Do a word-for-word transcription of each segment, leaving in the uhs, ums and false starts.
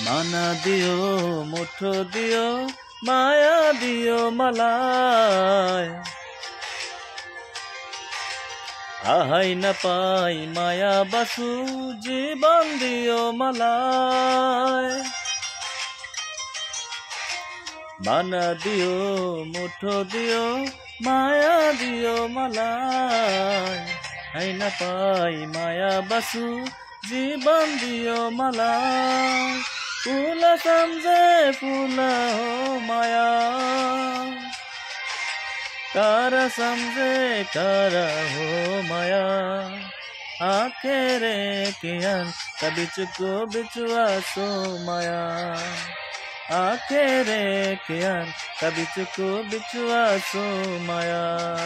माना दियो मुठो दियो माया दियो मलाई आहाई नपाई माया बसु जीवन दियो मलाई माना दियो मुठो दियो माया दियो मलाई आहाई नपाई माया बसु जीवन दियो मलाई फूल समझे फूल हो माया कार समझे कार हो माया आखेरे कियान कभी चुको बिचुआ सो माया आखेरे कियान कभी चुको बिचुआ सो माया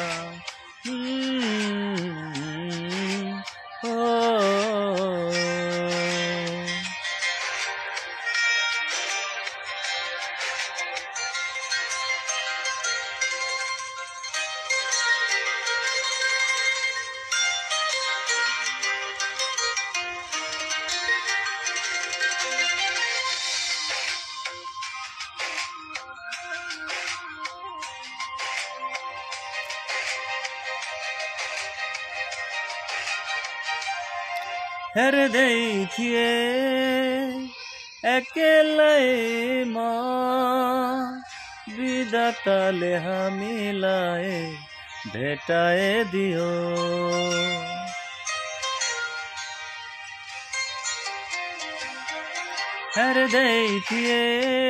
हेरे देखिए अकेले माँ विधाताले हामीलाई भेटाए दियो हेरे देखिए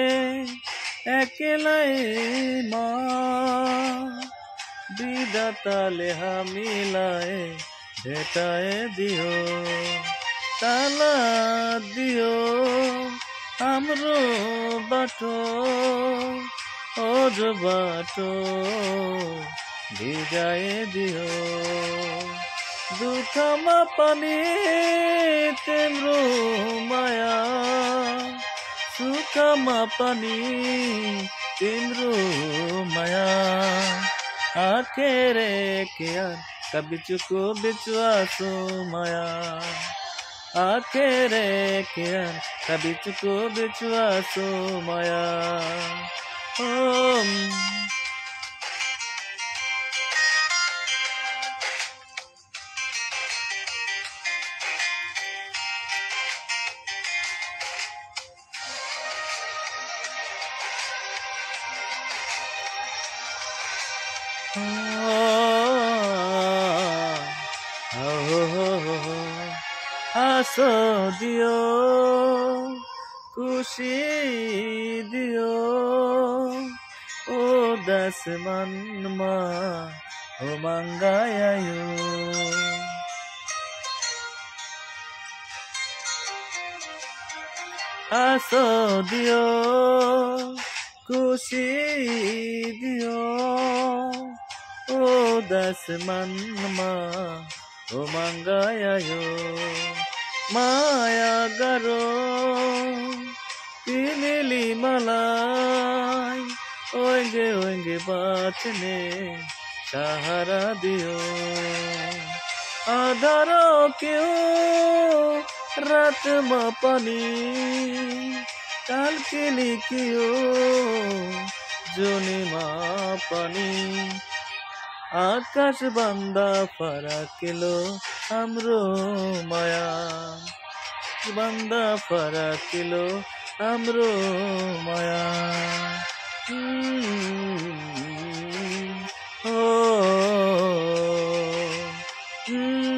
अकेले माँ विधाताले हामीलाई भेटाए दियो ताला दियो हाम्रो बाटो ओज बाटो भिजाए दियो दुःखमा पनि तिम्रो माया सुखमा पनि तिम्रो माया आखेरे कियान कभी चुको बिचुआ सो माया आखेरे कियान कभी चुको बिचुआ सो माया ओम आशा दियो खुशी दियो ओ दस मनमा हो मंगायो आशा दियो खुशी दियो ओ दस मनमा हो मंगायो माया गरो तिमीले मलाई ओंगे ओंगे बाँच्ने सहारा दियो आधारो क्यों रातमा पनि काल्किनी क्यों जुनीमा पनि आकाश भन्दा फरकिलो हाम्रो माया भन्दा फरकिलो हाम्रो माया ओ